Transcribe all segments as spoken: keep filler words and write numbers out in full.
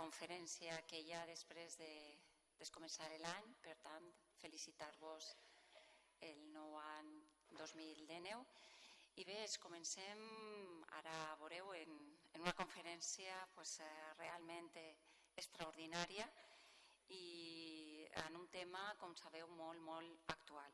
conferència que hi ha després de, de començar l'any. Per tant, felicitar-vos el nou any dos mil dinou. I bé, es comencem, ara veureu, en, en una conferència pues, eh, realment extraordinària i en un tema, com sabeu, molt, molt actual.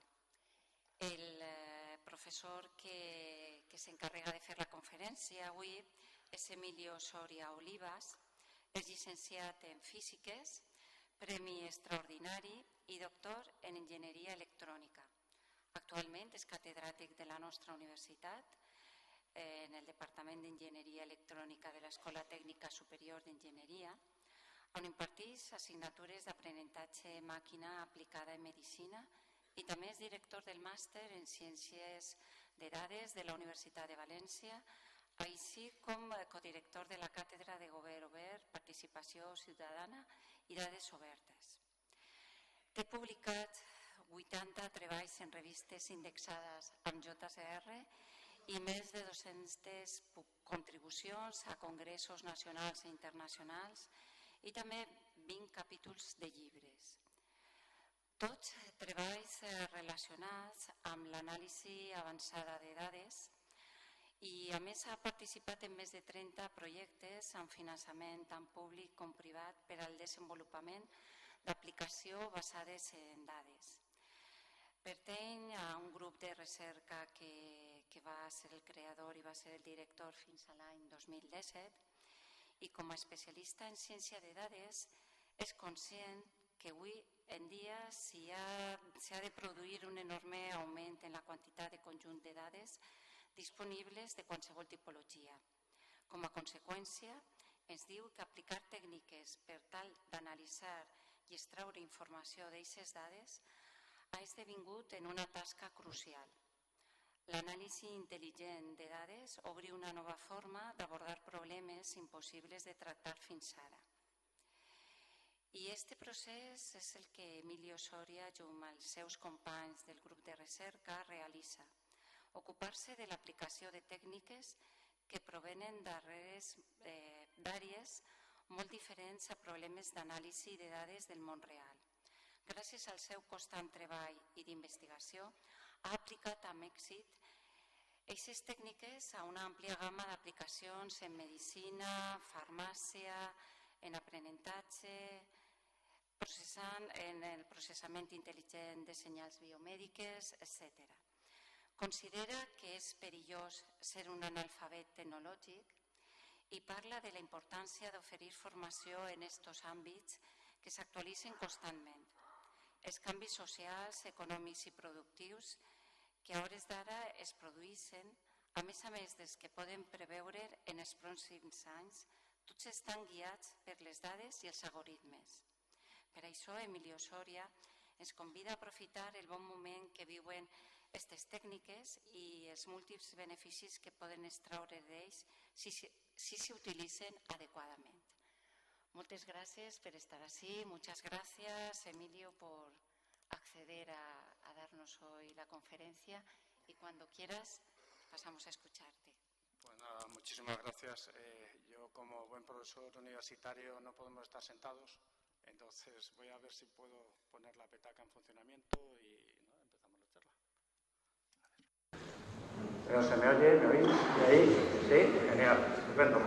El eh, professor que, que s'encarrega de fer la conferència avui és Emilio Soria Olivas, és llicenciat en Físiques, premi extraordinari i doctor en Enginyeria Electrònica. Actualment és catedràtic de la nostra universitat en el Departament d'Enginyeria Electrònica de l'Escola Tècnica Superior d'Enginyeria, on imparteix assignatures d'aprenentatge màquina aplicada en medicina i també és director del màster en Ciències de Dades de la Universitat de València, així com codirector de la Càtedra de Govern Obert, Participació Ciutadana i Dades Obertes. Té publicat vuitanta treballs en revistes indexades amb J C R i més de dues-centes contribucions a congressos nacionals i internacionals i també vint capítols de llibres. Tots treballs relacionats amb l'anàlisi avançada de dades i a més ha participat en més de trenta projectes amb finançament tant públic com privat per al desenvolupament d'aplicació basades en dades. Pertany a un grup de recerca que, que va ser el creador i va ser el director fins a l'any dos mil disset i com a especialista en ciència de dades és conscient que avui en dia s'hi ha, ha de produir un enorme augment en la quantitat de conjunt de dades disponibles de qualsevol tipologia. Com a conseqüència, ens diu que aplicar tècniques per tal d'analitzar i extraure informació d'aquestes dades ha esdevingut en una tasca crucial. L'anàlisi intel·ligent de dades obre una nova forma d'abordar problemes impossibles de tractar fins ara. I aquest procés és el que Emilio Soria, junt amb els seus companys del grup de recerca, realitza. Ocupar-se de l'aplicació de tècniques que provenen d'àrees molt diferents a problemes d'anàlisi de dades del món real. Gràcies al seu constant treball i d'investigació, ha aplicat amb èxit aquestes tècniques a una àmplia gamma d'aplicacions en medicina, farmàcia, en aprenentatge, en el processament intel·ligent de senyals biomèdiques, etcètera. Considera que és perillós ser un analfabet tecnològic i parla de la importància d'oferir formació en aquests àmbits que s'actualitzen constantment. Els canvis socials, econòmics i productius que a hores d'ara es produeixen, a més a més dels que poden preveure en els pròxims anys, tots estan guiats per les dades i els algoritmes. Per això, Emilio Soria ens convida a aprofitar el bon moment que viuen aquestes tècniques i els múltiples beneficis que poden extraure d'ells si s'utilitzen adequadament. Muchas gracias por estar así. Muchas gracias, Emilio, por acceder a, a darnos hoy la conferencia y cuando quieras pasamos a escucharte. Pues nada, muchísimas gracias. Eh, yo como buen profesor universitario no podemos estar sentados, entonces voy a ver si puedo poner la petaca en funcionamiento y ¿no? Empezamos la charla. ¿Pero se me oye? ¿Me oís? ¿De ahí? Sí, genial, estupendo.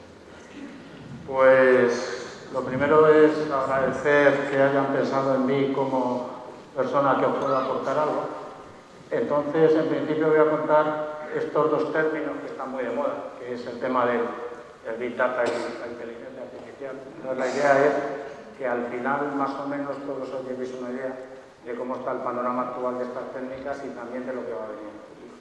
Pues lo primero es agradecer que hayan pensado en mí como persona que os pueda aportar algo. Entonces, en principio voy a contar estos dos términos que están muy de moda, que es el tema del, del Big Data y la inteligencia artificial. Entonces, la idea es que al final, más o menos, todos os llevéis una idea de cómo está el panorama actual de estas técnicas y también de lo que va a venir.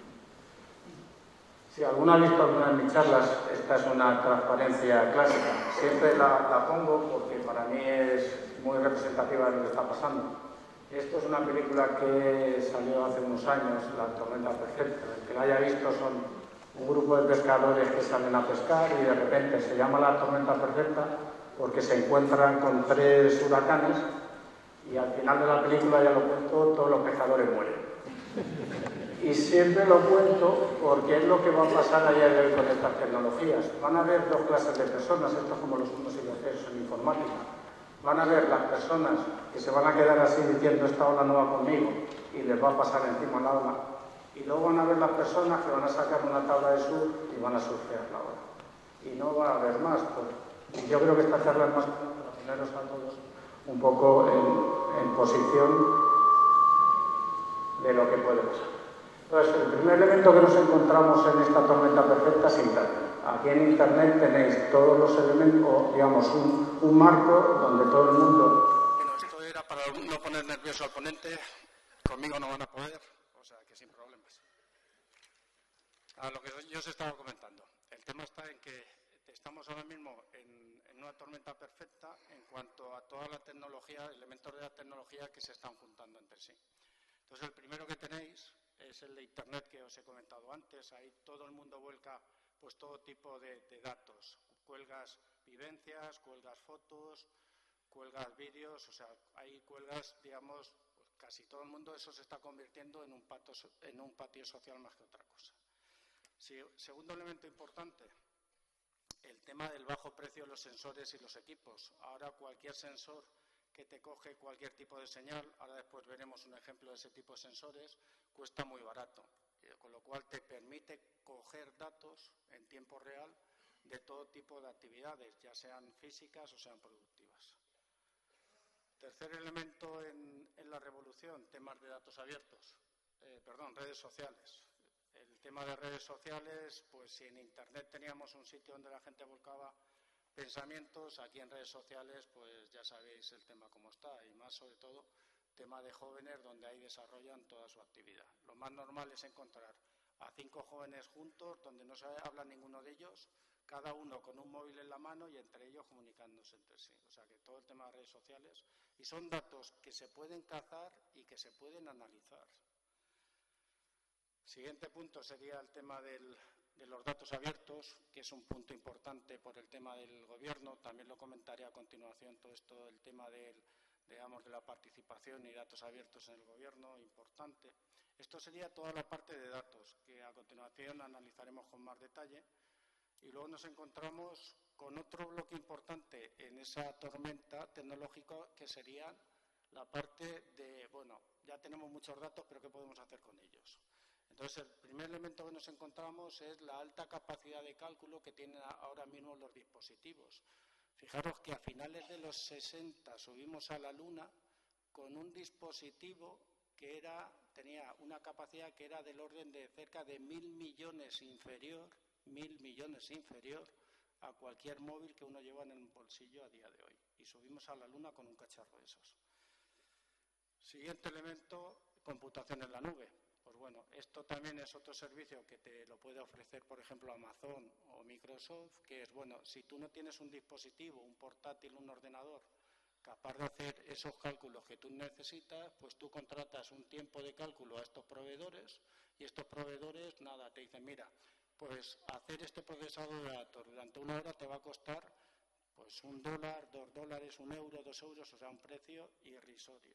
Si alguno ha visto alguna de mis charlas, esta es una transparencia clásica. Siempre la, la pongo porque para mí es muy representativa de lo que está pasando. Esto es una película que salió hace unos años, La tormenta perfecta. El que la haya visto son un grupo de pescadores que salen a pescar y de repente se llama La tormenta perfecta porque se encuentran con tres huracanes y al final de la película, ya lo cuento, todos los pescadores mueren. Y siempre lo cuento porque es lo que va a pasar a día de hoy con estas tecnologías. Van a haber dos clases de personas, esto es como los unos y los ceros en informática. automática. Van a ver las personas que se van a quedar así diciendo esta ola no va conmigo y les va a pasar encima la ola. Y luego van a ver las personas que van a sacar una tabla de surf y van a surfear la ola. Y no va a haber más. Pues, y yo creo que esta charla es más para ponernos a todos un poco en, en posición de lo que puede pasar. Entonces, el primer elemento que nos encontramos en esta tormenta perfecta es Internet. Aquí en Internet tenéis todos los elementos, digamos, un, un marco donde todo el mundo... Bueno, esto era para no poner nervioso al ponente. Conmigo no van a poder, o sea que sin problemas. A lo que yo os estaba comentando. El tema está en que estamos ahora mismo en, en una tormenta perfecta en cuanto a toda la tecnología, elementos de la tecnología que se están juntando entre sí. Entonces, el primero que tenéis es el de Internet que os he comentado antes. Ahí todo el mundo vuelca pues todo tipo de, de datos. Cuelgas vivencias, cuelgas fotos, cuelgas vídeos, o sea, ahí cuelgas, digamos, pues casi todo el mundo. Eso se está convirtiendo en un, pato, en un patio social más que otra cosa. Sí, segundo elemento importante, el tema del bajo precio de los sensores y los equipos. Ahora cualquier sensor que te coge cualquier tipo de señal, ahora después veremos un ejemplo de ese tipo de sensores, cuesta muy barato, con lo cual te permite coger datos en tiempo real de todo tipo de actividades, ya sean físicas o sean productivas. Tercer elemento en, en la revolución, temas de datos abiertos, eh, perdón, redes sociales. El tema de redes sociales, pues si en Internet teníamos un sitio donde la gente volcaba pensamientos, aquí en redes sociales, pues ya sabéis el tema cómo está, y más sobre todo, tema de jóvenes donde ahí desarrollan toda su actividad. Lo más normal es encontrar a cinco jóvenes juntos, donde no se habla ninguno de ellos, cada uno con un móvil en la mano y entre ellos comunicándose entre sí. O sea que todo el tema de redes sociales, y son datos que se pueden cazar y que se pueden analizar. Siguiente punto sería el tema del... de los datos abiertos, que es un punto importante por el tema del gobierno. También lo comentaré a continuación, todo esto, el tema del, digamos, de la participación y datos abiertos en el gobierno, importante. Esto sería toda la parte de datos, que a continuación analizaremos con más detalle. Y luego nos encontramos con otro bloque importante en esa tormenta tecnológica, que sería la parte de, bueno, ya tenemos muchos datos, pero ¿qué podemos hacer con ellos? Entonces, el primer elemento que nos encontramos es la alta capacidad de cálculo que tienen ahora mismo los dispositivos. Fijaros que a finales de los sesenta subimos a la Luna con un dispositivo que era, tenía una capacidad que era del orden de cerca de mil millones inferior, mil millones inferior a cualquier móvil que uno lleva en el bolsillo a día de hoy. Y subimos a la Luna con un cacharro de esos. Siguiente elemento, computación en la nube. Pues bueno, esto también es otro servicio que te lo puede ofrecer, por ejemplo, Amazon o Microsoft, que es, bueno, si tú no tienes un dispositivo, un portátil, un ordenador, capaz de hacer esos cálculos que tú necesitas, pues tú contratas un tiempo de cálculo a estos proveedores y estos proveedores, nada, te dicen, mira, pues hacer este procesado de datos durante una hora te va a costar pues un dólar, dos dólares, un euro, dos euros, o sea, un precio irrisorio.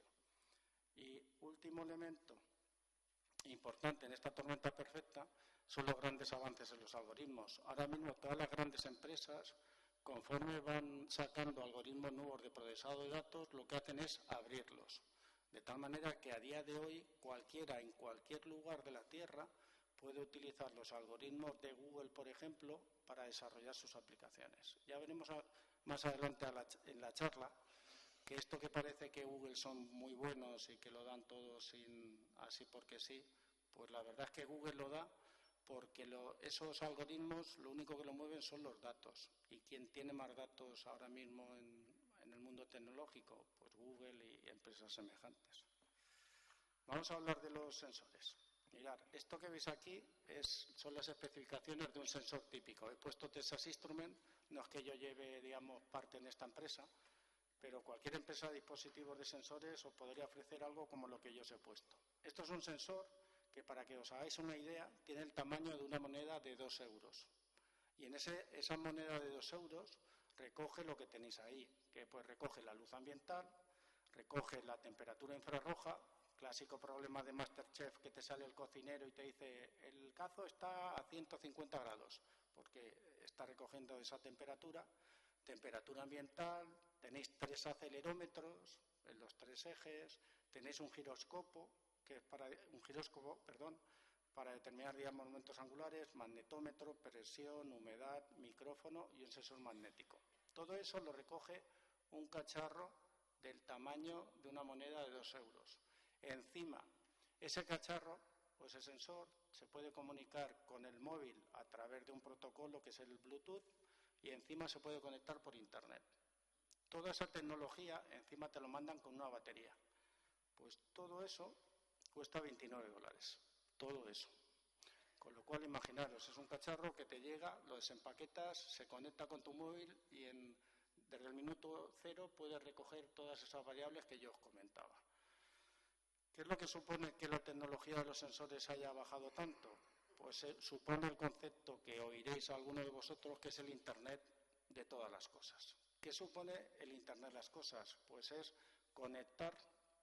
Y último elemento importante en esta tormenta perfecta son los grandes avances en los algoritmos. Ahora mismo todas las grandes empresas, conforme van sacando algoritmos nuevos de procesado de datos, lo que hacen es abrirlos. De tal manera que a día de hoy cualquiera en cualquier lugar de la Tierra puede utilizar los algoritmos de Google, por ejemplo, para desarrollar sus aplicaciones. Ya veremos a, más adelante a la, en la charla que esto que parece que Google son muy buenos y que lo dan todo sin, así porque sí, pues la verdad es que Google lo da porque lo, esos algoritmos lo único que lo mueven son los datos. ¿Y quién tiene más datos ahora mismo en, en el mundo tecnológico? Pues Google y empresas semejantes. Vamos a hablar de los sensores. Mirad, esto que veis aquí es, son las especificaciones de un sensor típico. He puesto Texas Instruments, no es que yo lleve, digamos, parte en esta empresa, pero cualquier empresa de dispositivos de sensores os podría ofrecer algo como lo que yo os he puesto. Esto es un sensor que, para que os hagáis una idea, tiene el tamaño de una moneda de dos euros. Y en ese, esa moneda de dos euros recoge lo que tenéis ahí, que pues recoge la luz ambiental, recoge la temperatura infrarroja, clásico problema de MasterChef que te sale el cocinero y te dice el cazo está a ciento cincuenta grados, porque está recogiendo esa temperatura. temperatura ambiental, tenéis tres acelerómetros en los tres ejes, tenéis un giroscopo, que es para un giróscopo, perdón, para determinar, digamos, momentos angulares, magnetómetro, presión, humedad, micrófono y un sensor magnético. Todo eso lo recoge un cacharro del tamaño de una moneda de dos euros. Encima, ese cacharro o ese sensor se puede comunicar con el móvil a través de un protocolo que es el Bluetooth y encima se puede conectar por Internet. Toda esa tecnología encima te lo mandan con una batería. Pues todo eso cuesta veintinueve dólares. Todo eso. Con lo cual, imaginaros, es un cacharro que te llega, lo desempaquetas, se conecta con tu móvil y en, desde el minuto cero puedes recoger todas esas variables que yo os comentaba. ¿Qué es lo que supone que la tecnología de los sensores haya bajado tanto? Pues eh, supone el concepto que oiréis a alguno de vosotros, que es el Internet de todas las cosas. ¿Qué supone el Internet de las cosas? Pues es conectar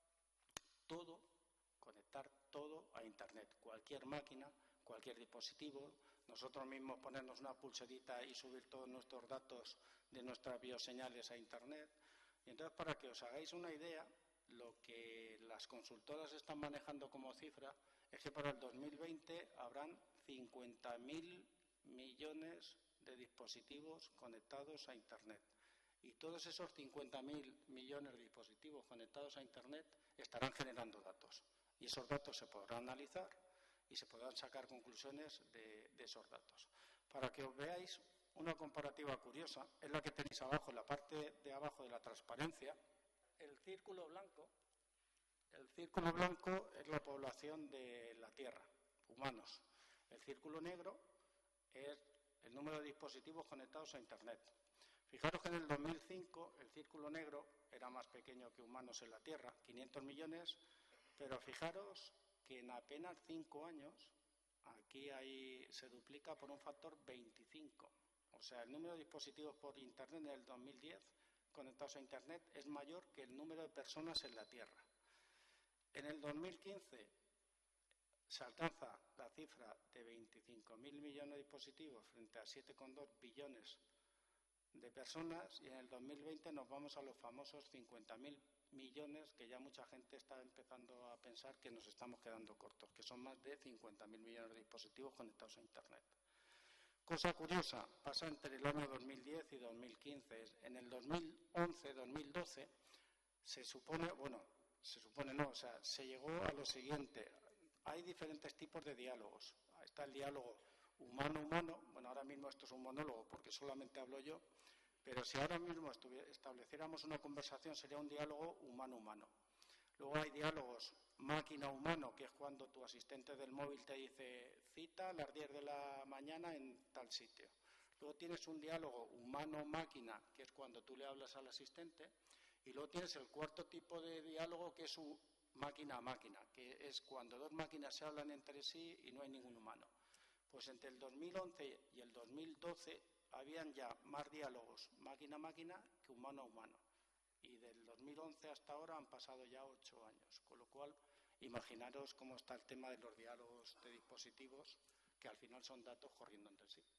todo, conectar todo a Internet. Cualquier máquina, cualquier dispositivo, nosotros mismos ponernos una pulserita y subir todos nuestros datos de nuestras bioseñales a Internet. Y entonces, para que os hagáis una idea, lo que las consultoras están manejando como cifra es que para el dos mil veinte habrán cincuenta mil millones de dispositivos conectados a Internet. Y todos esos cincuenta mil millones de dispositivos conectados a Internet estarán generando datos. Y esos datos se podrán analizar y se podrán sacar conclusiones de, de esos datos. Para que os veáis una comparativa curiosa, es la que tenéis abajo, en la parte de abajo de la transparencia. El círculo blanco, el círculo blanco es la población de la Tierra, humanos. El círculo negro es el número de dispositivos conectados a Internet. Fijaros que en el dos mil cinco el círculo negro era más pequeño que humanos en la Tierra, quinientos millones, pero fijaros que en apenas cinco años aquí hay, se duplica por un factor veinticinco. O sea, el número de dispositivos por Internet en el dos mil diez conectados a Internet es mayor que el número de personas en la Tierra. En el dos mil quince se alcanza la cifra de veinticinco mil millones de dispositivos frente a siete coma dos billones de personas y en el dos mil veinte nos vamos a los famosos cincuenta mil millones que ya mucha gente está empezando a pensar que nos estamos quedando cortos, que son más de cincuenta mil millones de dispositivos conectados a Internet. Cosa curiosa, pasa entre el año dos mil diez y dos mil quince. En el dos mil once dos mil doce se supone, bueno, se supone no, o sea, se llegó a lo siguiente. Hay diferentes tipos de diálogos. Está el diálogo humano-humano. Bueno, ahora mismo esto es un monólogo porque solamente hablo yo, pero si ahora mismo estableciéramos una conversación sería un diálogo humano-humano. Luego hay diálogos máquina-humano, que es cuando tu asistente del móvil te dice cita a las diez de la mañana en tal sitio. Luego tienes un diálogo humano-máquina, que es cuando tú le hablas al asistente. Y luego tienes el cuarto tipo de diálogo, que es un máquina-máquina, que es cuando dos máquinas se hablan entre sí y no hay ningún humano. Pues entre el dos mil once y el dos mil doce habían ya más diálogos máquina-máquina que humano-humano. Y del dos mil once hasta ahora han pasado ya ocho años, con lo cual imaginaros cómo está el tema de los diálogos de dispositivos, que al final son datos corriendo entre sí.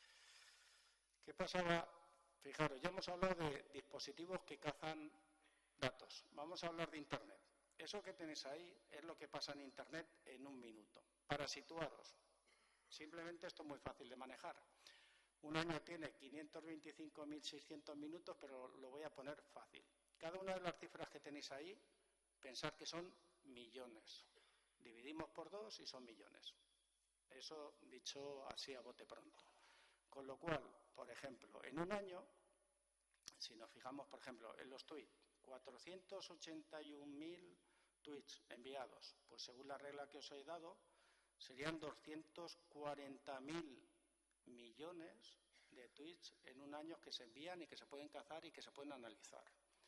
¿Qué pasaba? Fijaros, ya hemos hablado de dispositivos que cazan datos. Vamos a hablar de Internet. Eso que tenéis ahí es lo que pasa en Internet en un minuto. Para situaros, simplemente esto es muy fácil de manejar. Un año tiene quinientos veinticinco mil seiscientos minutos, pero lo voy a poner fácil. Cada una de las cifras que tenéis ahí, pensad que son millones. Dividimos por dos y son millones. Eso dicho así a bote pronto. Con lo cual, por ejemplo, en un año, si nos fijamos, por ejemplo, en los tweets, cuatrocientos ochenta y un mil tweets enviados, pues según la regla que os he dado, serían doscientos cuarenta mil millones de tweets en un año que se envían y que se pueden cazar y que se pueden analizar.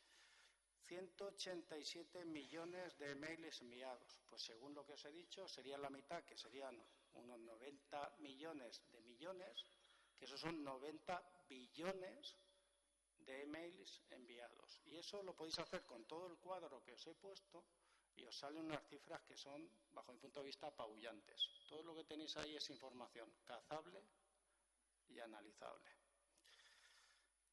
ciento ochenta y siete millones de emails enviados. Pues según lo que os he dicho, sería la mitad, que serían unos noventa millones de millones, que esos son noventa billones de emails enviados. Y eso lo podéis hacer con todo el cuadro que os he puesto y os salen unas cifras que son, bajo mi punto de vista, apabullantes. Todo lo que tenéis ahí es información cazable y analizable.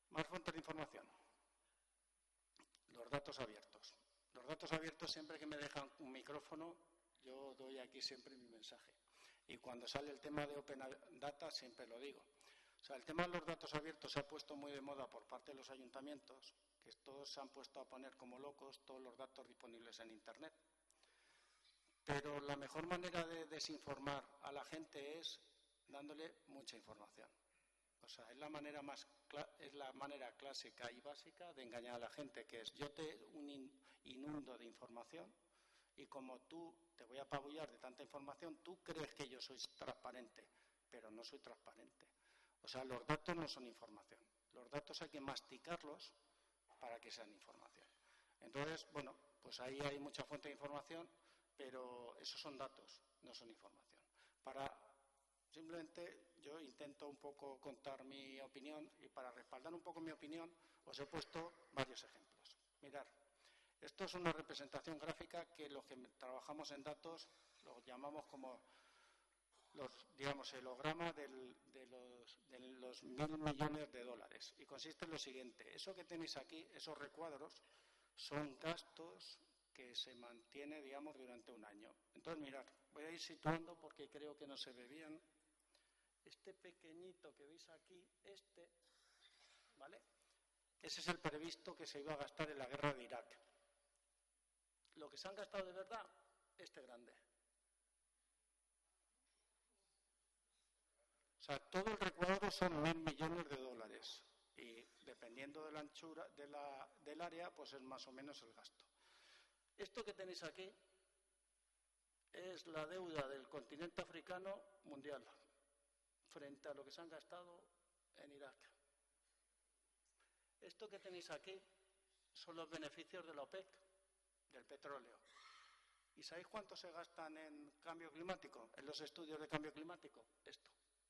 Más fuentes de información. Los datos abiertos. Los datos abiertos, siempre que me dejan un micrófono, yo doy aquí siempre mi mensaje. Y cuando sale el tema de Open Data, siempre lo digo. O sea, el tema de los datos abiertos se ha puesto muy de moda por parte de los ayuntamientos, que todos se han puesto a poner como locos todos los datos disponibles en Internet. Pero la mejor manera de desinformar a la gente es dándole mucha información. O sea, es la manera más es la manera clásica y básica de engañar a la gente, que es yo te inundo de información y como tú te voy a apabullar de tanta información, tú crees que yo soy transparente, pero no soy transparente. O sea, los datos no son información. Los datos hay que masticarlos para que sean información. Entonces, bueno, pues ahí hay mucha fuente de información, pero esos son datos, no son información. Para simplemente yo intento un poco contar mi opinión y para respaldar un poco mi opinión os he puesto varios ejemplos. Mirad, esto es una representación gráfica que los que trabajamos en datos lo llamamos como los, digamos, el holograma del, de, los, de los mil millones de dólares. Y consiste en lo siguiente, eso que tenéis aquí, esos recuadros, son gastos que se mantiene, digamos, durante un año. Entonces, mirad, voy a ir situando porque creo que no se ve bien. Este pequeñito que veis aquí, este, ¿vale? Ese es el previsto que se iba a gastar en la guerra de Irak. Lo que se han gastado de verdad, este grande. O sea, todo el recuadro son mil millones de dólares. Y dependiendo de la anchura de la, del área, pues es más o menos el gasto. Esto que tenéis aquí es la deuda del continente africano mundial frente a lo que se han gastado en Irak. Esto que tenéis aquí son los beneficios de la OPEC, del petróleo. ¿Y sabéis cuánto se gastan en cambio climático, en los estudios de cambio climático? Esto.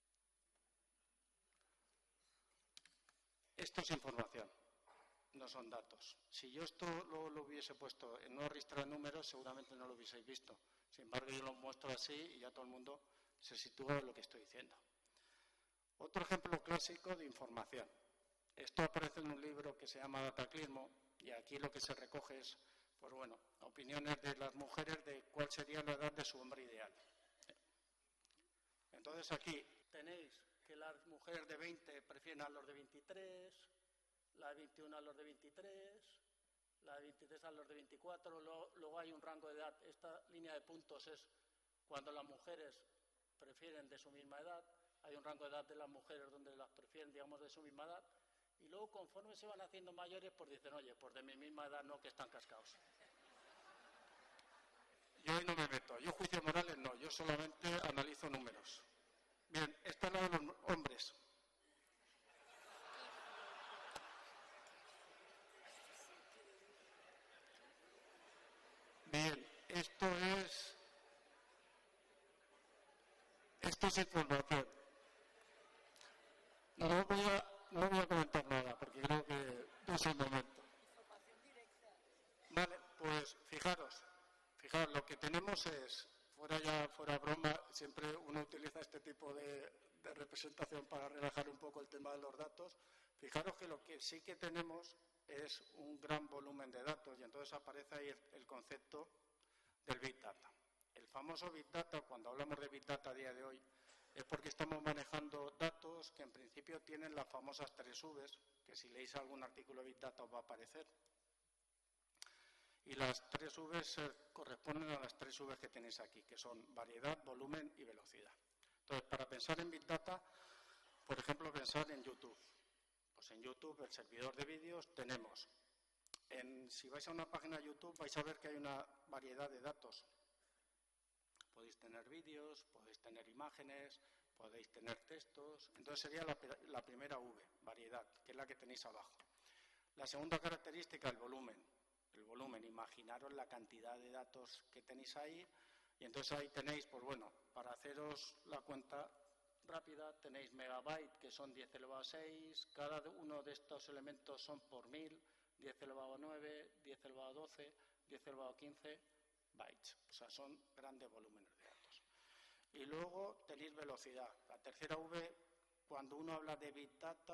Esto es información, no son datos. Si yo esto lo, lo hubiese puesto en una ristra de números, seguramente no lo hubieseis visto. Sin embargo, yo lo muestro así y ya todo el mundo se sitúa en lo que estoy diciendo. Otro ejemplo clásico de información. Esto aparece en un libro que se llama Dataclismo y aquí lo que se recoge es, pues bueno, opiniones de las mujeres de cuál sería la edad de su hombre ideal. Entonces aquí tenéis que las mujeres de veinte prefieren a los de veintitrés, la de veintiuno a los de veintitrés, la de veintitrés a los de veinticuatro, luego, luego hay un rango de edad. Esta línea de puntos es cuando las mujeres prefieren de su misma edad, hay un rango de edad de las mujeres donde las prefieren, digamos, de su misma edad, y luego conforme se van haciendo mayores, pues dicen, oye, pues de mi misma edad no, que están cascados. Yo ahí no me meto, yo juicios morales no, yo solamente analizo números. Bien, esta es la de los hombres. Bien, esto es... Esto es información. No voy a, no voy a comentar nada, porque creo que no es el momento. Vale, pues fijaros, fijaros, lo que tenemos es... Fuera ya, fuera broma, siempre uno utiliza este tipo de, de representación para relajar un poco el tema de los datos. Fijaros que lo que sí que tenemos es un gran volumen de datos y entonces aparece ahí el, el concepto del Big Data. El famoso Big Data, cuando hablamos de Big Data a día de hoy, es porque estamos manejando datos que en principio tienen las famosas tres Vs, que si leéis algún artículo de Big Data os va a aparecer. Y las tres Vs corresponden a las tres Vs que tenéis aquí, que son variedad, volumen y velocidad. Entonces, para pensar en Big Data, por ejemplo, pensar en YouTube. Pues en YouTube, el servidor de vídeos, tenemos, en, si vais a una página de YouTube, vais a ver que hay una variedad de datos. Podéis tener vídeos, podéis tener imágenes, podéis tener textos. Entonces sería la, la primera V, variedad, que es la que tenéis abajo. La segunda característica, el volumen. El volumen, imaginaros la cantidad de datos que tenéis ahí y entonces ahí tenéis, pues bueno, para haceros la cuenta rápida tenéis megabyte que son diez elevado a seis, cada uno de estos elementos son por mil, diez elevado a nueve, diez elevado a doce, diez elevado a quince bytes, o sea, son grandes volúmenes de datos. Y luego tenéis velocidad, la tercera V, cuando uno habla de Big Data,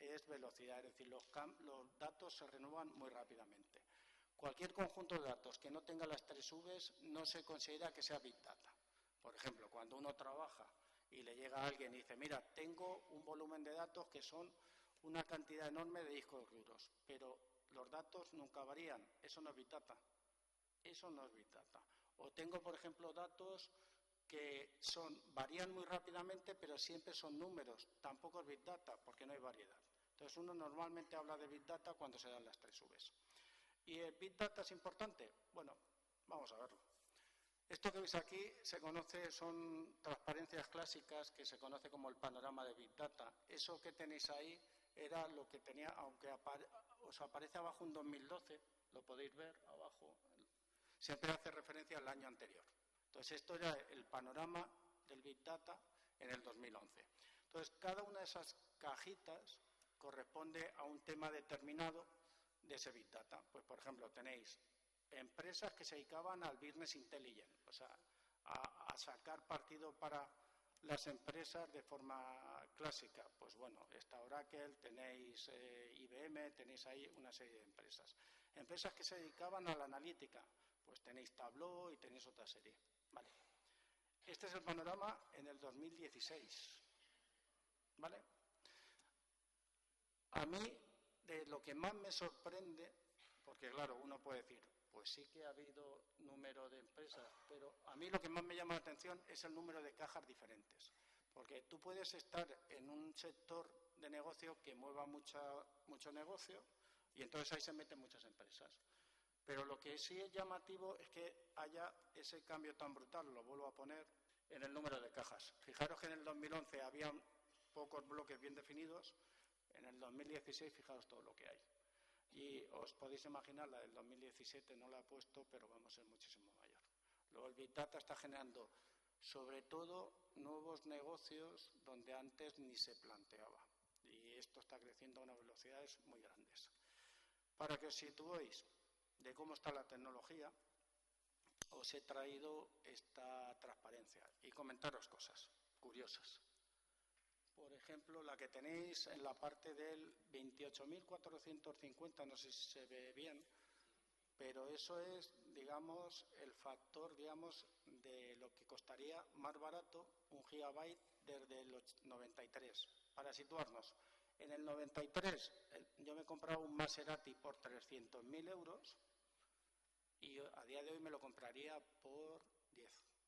es velocidad, es decir, los, los datos se renuevan muy rápidamente. Cualquier conjunto de datos que no tenga las tres Vs no se considera que sea Big Data. Por ejemplo, cuando uno trabaja y le llega a alguien y dice, mira, tengo un volumen de datos que son una cantidad enorme de discos duros, pero los datos nunca varían, eso no es Big Data. Eso no es Big Data. O tengo, por ejemplo, datos que son, varían muy rápidamente, pero siempre son números. Tampoco es Big Data, porque no hay variedad. Entonces, uno normalmente habla de Big Data cuando se dan las tres Vs. ¿Y el Big Data es importante? Bueno, vamos a verlo. Esto que veis aquí se conoce, son transparencias clásicas que se conoce como el panorama de Big Data. Eso que tenéis ahí era lo que tenía, aunque apare, os aparece abajo un dos mil doce, lo podéis ver abajo, siempre hace referencia al año anterior. Entonces, esto era el panorama del Big Data en el dos mil once. Entonces, cada una de esas cajitas corresponde a un tema determinado de ese Big Data. Pues, por ejemplo, tenéis empresas que se dedicaban al business intelligence, o sea, a, a sacar partido para las empresas de forma clásica. Pues bueno, está Oracle, tenéis eh, I B M, tenéis ahí una serie de empresas. Empresas que se dedicaban a la analítica, pues tenéis Tableau y tenéis otra serie. Vale. Este es el panorama en el dos mil dieciséis. ¿Vale? A mí, de lo que más me sorprende, porque claro, uno puede decir, pues sí que ha habido número de empresas, pero a mí lo que más me llama la atención es el número de cajas diferentes. Porque tú puedes estar en un sector de negocio que mueva mucha, mucho negocio y entonces ahí se meten muchas empresas. Pero lo que sí es llamativo es que haya ese cambio tan brutal, lo vuelvo a poner, en el número de cajas. Fijaros que en el dos mil once había pocos bloques bien definidos, en el dos mil dieciséis fijaros todo lo que hay. Y os podéis imaginar, la del dos mil diecisiete no la he puesto, pero vamos a ser muchísimo mayor. Luego el Big Data está generando, sobre todo, nuevos negocios donde antes ni se planteaba. Y esto está creciendo a unas velocidades muy grandes. Para que os situéis de cómo está la tecnología, os he traído esta transparencia y comentaros cosas curiosas. Por ejemplo, la que tenéis en la parte del veintiocho mil cuatrocientos cincuenta, no sé si se ve bien, pero eso es, digamos, el factor, digamos, de lo que costaría más barato un gigabyte desde el noventa y tres. Para situarnos, en el noventa y tres yo me compraba un Maserati por trescientos mil euros y a día de hoy me lo compraría por diez.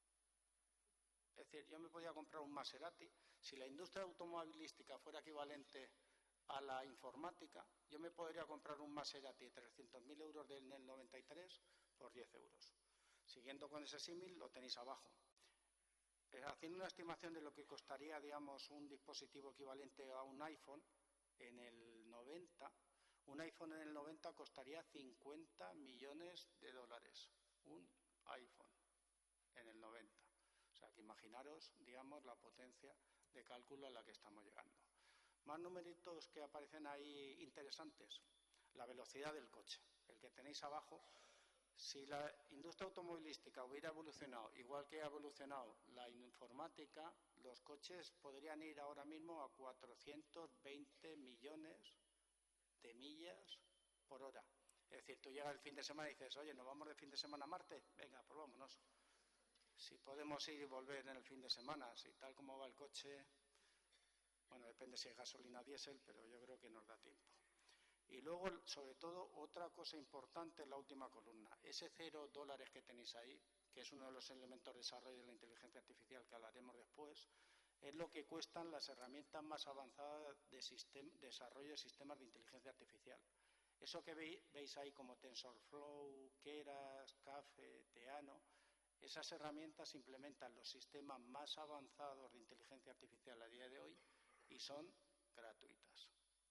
Es decir, yo me podía comprar un Maserati. Si la industria automovilística fuera equivalente a la informática, yo me podría comprar un Maserati de trescientos mil euros en el noventa y tres por diez euros. Siguiendo con ese símil, lo tenéis abajo. Eh, haciendo una estimación de lo que costaría, digamos, un dispositivo equivalente a un iPhone en el noventa, un iPhone en el noventa costaría cincuenta millones de dólares. Un iPhone en el noventa. O sea, que imaginaros, digamos, la potencia de cálculo a la que estamos llegando. Más numeritos que aparecen ahí interesantes. La velocidad del coche, el que tenéis abajo. Si la industria automovilística hubiera evolucionado igual que ha evolucionado la informática, los coches podrían ir ahora mismo a cuatrocientos veinte millones de millas por hora. Es decir, tú llegas el fin de semana y dices, oye, ¿nos vamos de fin de semana a Marte? Venga, pues vámonos. Si podemos ir y volver en el fin de semana, si tal como va el coche, bueno, depende si es gasolina o diésel, pero yo creo que nos da tiempo. Y luego, sobre todo, otra cosa importante en la última columna, ese cero dólares que tenéis ahí, que es uno de los elementos de desarrollo de la inteligencia artificial que hablaremos después, es lo que cuestan las herramientas más avanzadas de sistema, desarrollo de sistemas de inteligencia artificial. Eso que veis, veis ahí como TensorFlow, Keras, Caffe, Theano, esas herramientas implementan los sistemas más avanzados de inteligencia artificial a día de hoy y son gratuitas.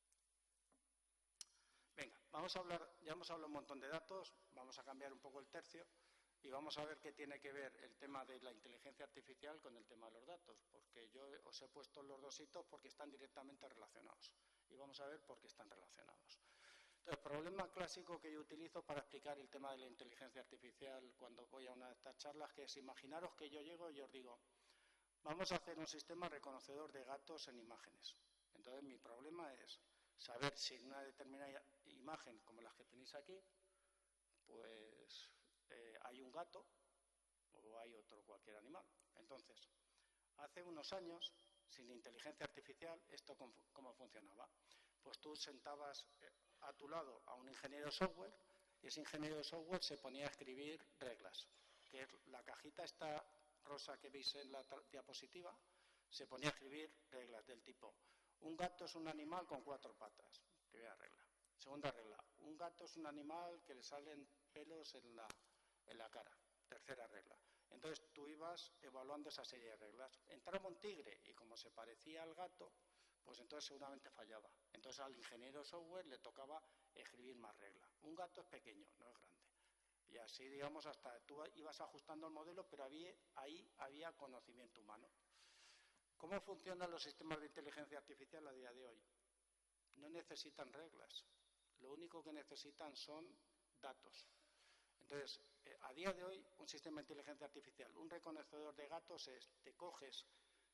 Venga, vamos a hablar, ya hemos hablado un montón de datos, vamos a cambiar un poco el tercio y vamos a ver qué tiene que ver el tema de la inteligencia artificial con el tema de los datos, porque yo os he puesto los dos hitos porque están directamente relacionados y vamos a ver por qué están relacionados. El problema clásico que yo utilizo para explicar el tema de la inteligencia artificial cuando voy a una de estas charlas, que es imaginaros que yo llego y os digo, vamos a hacer un sistema reconocedor de gatos en imágenes. Entonces mi problema es, saber si en una determinada imagen, como las que tenéis aquí, pues eh, hay un gato o hay otro cualquier animal. Entonces, hace unos años, sin inteligencia artificial, ¿esto cómo funcionaba? Pues tú sentabas a tu lado a un ingeniero de software y ese ingeniero de software se ponía a escribir reglas, que es la cajita esta rosa que veis en la diapositiva, se ponía a escribir reglas del tipo: un gato es un animal con cuatro patas. Primera regla. Segunda regla: un gato es un animal que le salen pelos en la, en la cara. Tercera regla. Entonces tú ibas evaluando esa serie de reglas. Entraba un tigre y como se parecía al gato, pues entonces seguramente fallaba. Entonces al ingeniero de software le tocaba escribir más reglas. Un gato es pequeño, no es grande. Y así, digamos, hasta tú ibas ajustando el modelo, pero había, ahí había conocimiento humano. ¿Cómo funcionan los sistemas de inteligencia artificial a día de hoy? No necesitan reglas. Lo único que necesitan son datos. Entonces, eh, a día de hoy, un sistema de inteligencia artificial, un reconocedor de gatos es, te coges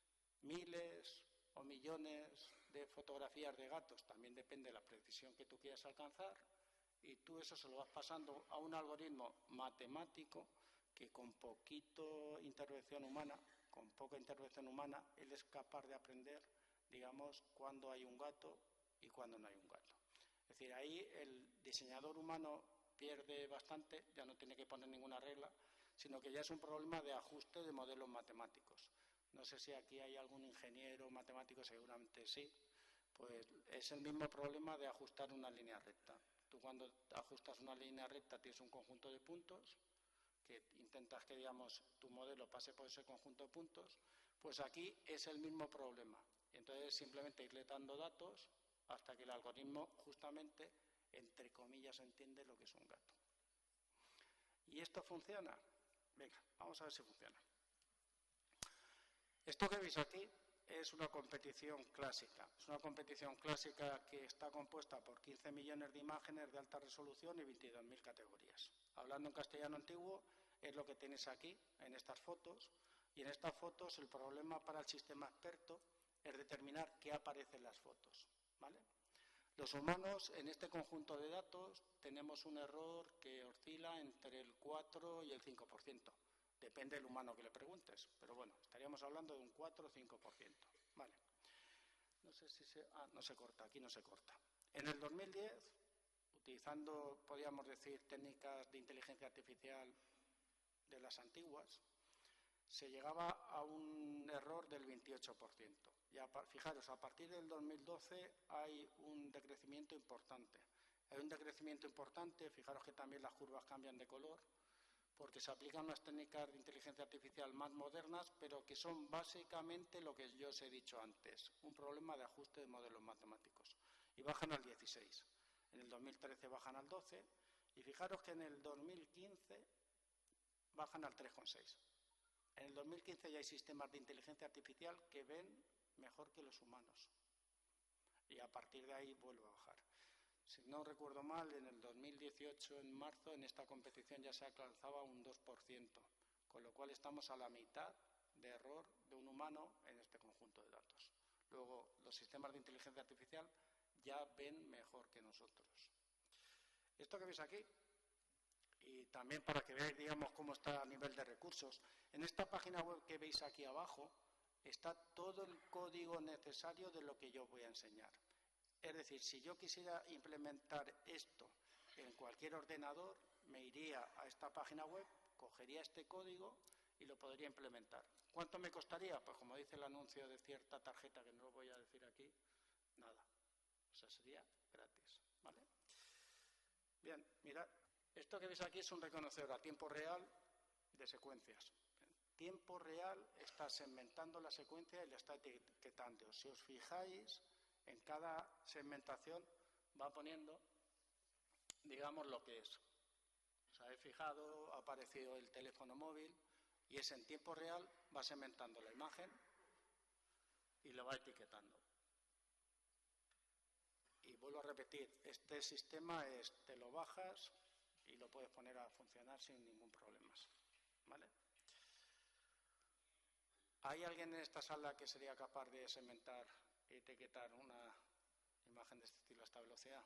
miles o millones de fotografías de gatos, también depende de la precisión que tú quieras alcanzar, y tú eso se lo vas pasando a un algoritmo matemático que con poquito intervención humana, con poca intervención humana, él es capaz de aprender, digamos, cuándo hay un gato y cuándo no hay un gato. Es decir, ahí el diseñador humano pierde bastante, ya no tiene que poner ninguna regla, sino que ya es un problema de ajuste de modelos matemáticos. No sé si aquí hay algún ingeniero matemático, seguramente sí, pues es el mismo problema de ajustar una línea recta. Tú cuando ajustas una línea recta tienes un conjunto de puntos, que intentas que, digamos, tu modelo pase por ese conjunto de puntos, pues aquí es el mismo problema. Y entonces simplemente irle dando datos hasta que el algoritmo justamente, entre comillas, entiende lo que es un gato. ¿Y esto funciona? Venga, vamos a ver si funciona. Esto que veis aquí es una competición clásica. Es una competición clásica que está compuesta por quince millones de imágenes de alta resolución y veintidós mil categorías. Hablando en castellano antiguo, es lo que tenéis aquí, en estas fotos. Y en estas fotos el problema para el sistema experto es determinar qué aparece en las fotos, ¿vale? Los humanos, en este conjunto de datos, tenemos un error que oscila entre el cuatro y el cinco por ciento. Depende del humano que le preguntes, pero bueno, estaríamos hablando de un cuatro o cinco por ciento. Vale. No sé si se... Ah, no se corta, aquí no se corta. En el dos mil diez, utilizando, podríamos decir, técnicas de inteligencia artificial de las antiguas, se llegaba a un error del veintiocho por ciento. Y a, fijaros, a partir del dos mil doce hay un decrecimiento importante. Hay un decrecimiento importante, fijaros que también las curvas cambian de color, porque se aplican unas técnicas de inteligencia artificial más modernas, pero que son básicamente lo que yo os he dicho antes, un problema de ajuste de modelos matemáticos. Y bajan al dieciséis. En el dos mil trece bajan al doce, y fijaros que en el dos mil quince bajan al tres coma seis. En el dos mil quince ya hay sistemas de inteligencia artificial que ven mejor que los humanos. Y a partir de ahí vuelve a bajar. Si no recuerdo mal, en el dos mil dieciocho, en marzo, en esta competición ya se alcanzaba un dos por ciento, con lo cual estamos a la mitad de error de un humano en este conjunto de datos. Luego, los sistemas de inteligencia artificial ya ven mejor que nosotros. Esto que veis aquí, y también para que veáis, digamos, cómo está a nivel de recursos, en esta página web que veis aquí abajo está todo el código necesario de lo que yo voy a enseñar. Es decir, si yo quisiera implementar esto en cualquier ordenador, me iría a esta página web, cogería este código y lo podría implementar. ¿Cuánto me costaría? Pues como dice el anuncio de cierta tarjeta, que no lo voy a decir aquí, nada. O sea, sería gratis, ¿vale? Bien, mirad, esto que veis aquí es un reconocedor a tiempo real de secuencias. En tiempo real está segmentando la secuencia y la está etiquetando. Si os fijáis, en cada segmentación va poniendo, digamos, lo que es. Os habéis fijado, ha aparecido el teléfono móvil y es en tiempo real, va segmentando la imagen y lo va etiquetando. Y vuelvo a repetir, este sistema es, te lo bajas y lo puedes poner a funcionar sin ningún problema, ¿vale? ¿Hay alguien en esta sala que sería capaz de segmentar, etiquetar una imagen de este estilo a esta velocidad.